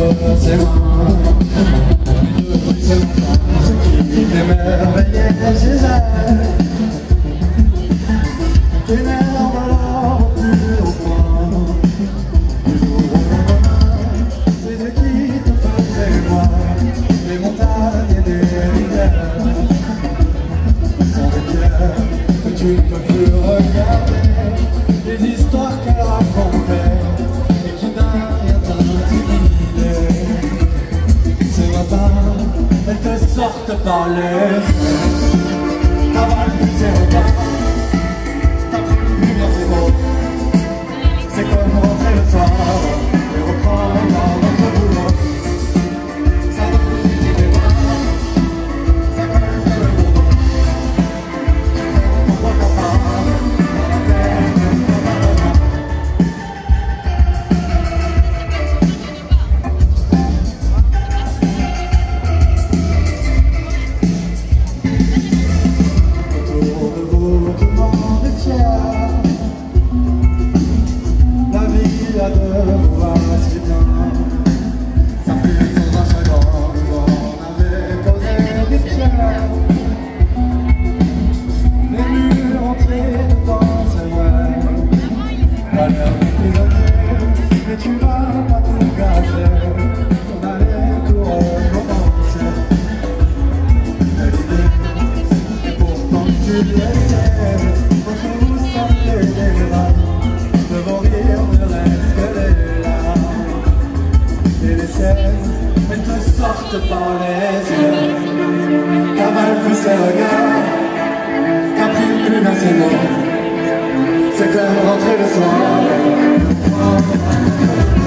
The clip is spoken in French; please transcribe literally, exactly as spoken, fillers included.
entre ses mains. Depuis ce matin, ce qui t'émerveillait chez elle, t'énerve alors au plus haut point. Du jour au lendemain, c'est Dieu qui te faisait voir les montagnes et des rivières. Sont des pierres que tu ne peux plus regarder, des histoires qu'elle racontait et qui n'a rien t'intimider. Ce matin, elles te sortent par les yeux, t'avalent plus ses regards, t'apprends plus bien ses mots. C'est comme rentrer le soir et reprendre notre boulot. Ça donne une petite débat, ça colle dans le bourreau. Pourquoi t'as pas dans la tête de ta maman? Autour de vous, tout le monde est fier. La vie a de voir si bien. Ça fait sans un chagrin, vous en avez posé des pierres. Les murs entrés dedans, c'est vrai. T'as l'air de prisonnier, mais tu vas pas tout gâcher. On allait tout recommencer. Belle idée, et pourtant tu l'essaies. Entre vous sortez des bras, de vos rires ne restent que les larmes. Et les siennes, elles te sortent par les yeux, t'avalent plus ses regards, qu'impriment plus bien ses mots. C'est comme rentrer le soir.